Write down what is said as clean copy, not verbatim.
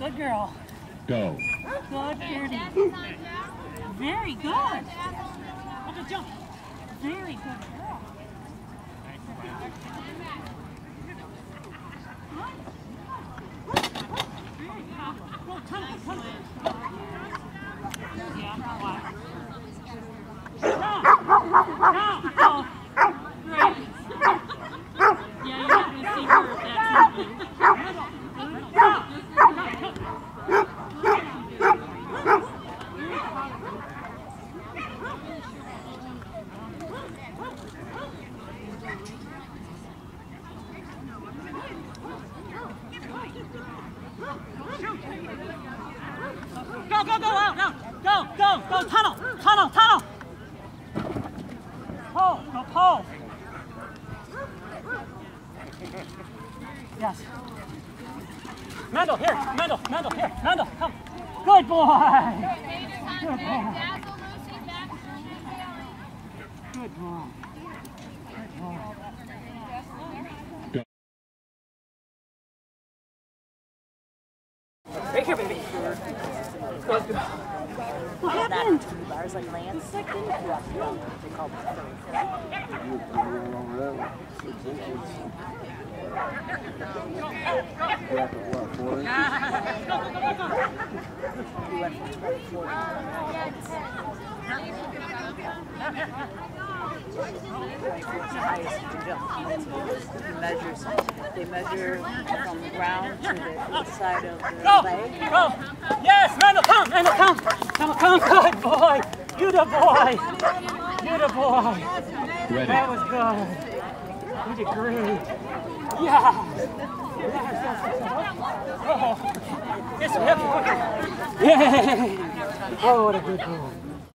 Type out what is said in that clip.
Good girl. Go. Good, Beardy. Very good. Okay, jump. Very good girl. Go, tunnel, tunnel. Yeah, oh, great. Yeah, you're not going to see her if that's moving. Go, go, go, out, out. Go, go, go, tunnel, tunnel, tunnel. Pull, go pull. Yes. Mendel, here, Mendel, Mendel, here, Mendel, come. Good boy. Good boy. Good boy. Good boy. Right here, baby. What happened? Bars like Lance. They call it They measure from the ground to the inside of the leg. Go! Yes, Mendel, come! Mendel, come! Come, come, good boy! You the boy! You the boy! Ready. That was good. You did great. Yeah! Oh! Yes, we have to. Yay! Oh, what a good boy.